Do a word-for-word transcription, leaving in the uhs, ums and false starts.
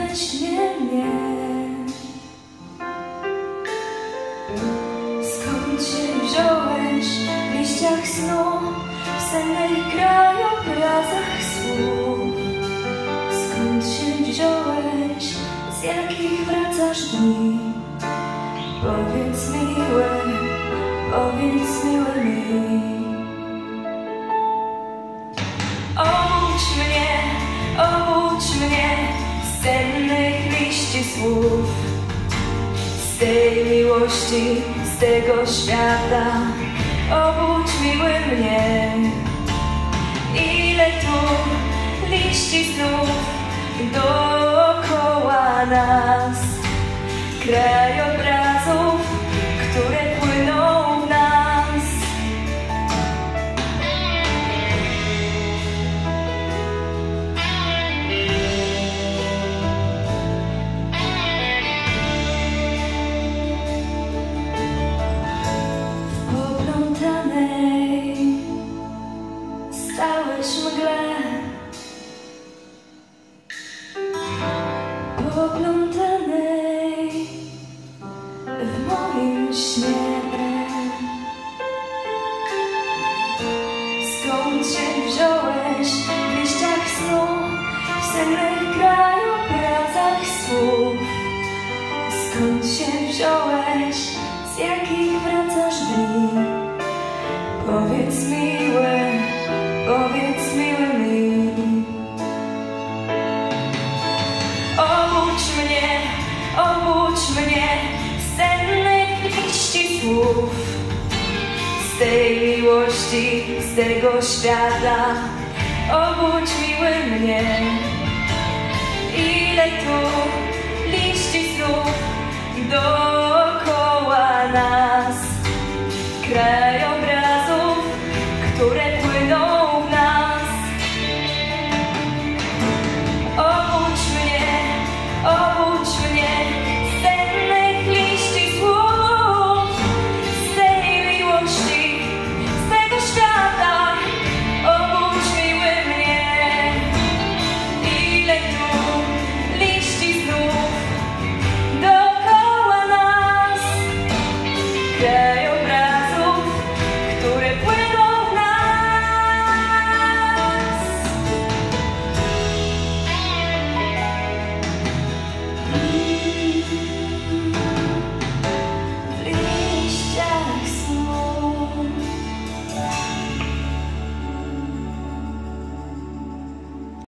we śnie mnie. Skąd się wziąłeś w liściach snu, w sennych krajobrazach słów? Skąd się wziąłeś, z jakich wracasz dni? Powiedz miły, powiedz miły mi. Obudź mnie, obudź mnie z sennych liści słów, z tej miłości, z tego świata. Obudź miły mnie. Ile tu liści snów dookoła nas, krajobrazów, które płyną w nas. W poplątanej stałeś mgle, poplątanej w moim śnie. Skąd się wziąłeś w liściach snu, w sennych krajobrazach słów? Skąd się wziąłeś, z jakich wracasz dni? Powiedz miły, powiedz miły mi. Obudź mnie, obudź mnie z sennych liści słów, z tej miłości, z tego świata. Obudź miły mnie. Ile tu